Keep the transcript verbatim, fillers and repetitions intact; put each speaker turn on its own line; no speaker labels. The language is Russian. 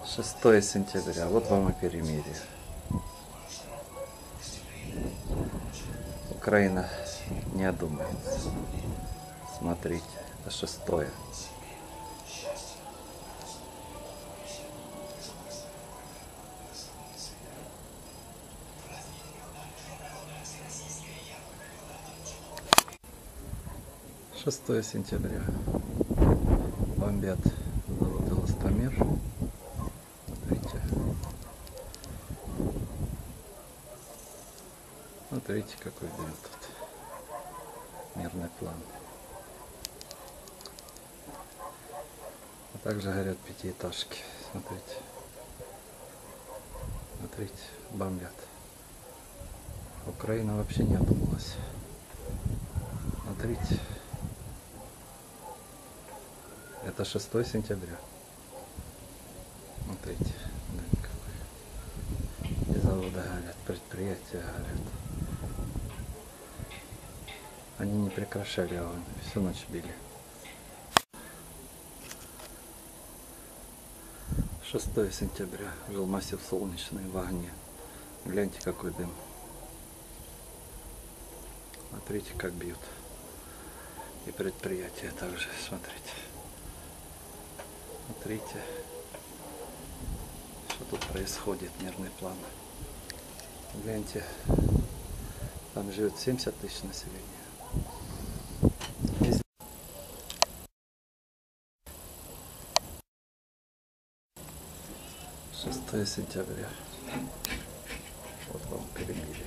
шестое сентября. Вот вам и перемирие. Украина не одумается. Смотрите, это шестое. шестое сентября. Бомбят завод Эластомер. Смотрите. Смотрите, какой дым тут. Мирный план. А также горят пятиэтажки. Смотрите. Смотрите, бомбят. Украина вообще не одумалась. Смотрите. Это шестое сентября. Смотрите, дым какой. И заводы горят, предприятия горят. Они не прекращали огонь, всю ночь били. шестое сентября. Жилмассив Солнечный в огне. Гляньте, какой дым. Смотрите, как бьют. И предприятия также, смотрите. Смотрите, что тут происходит, мирный план. Гляньте, там живет семьдесят тысяч населения. шестое сентября. Вот вам перемирие.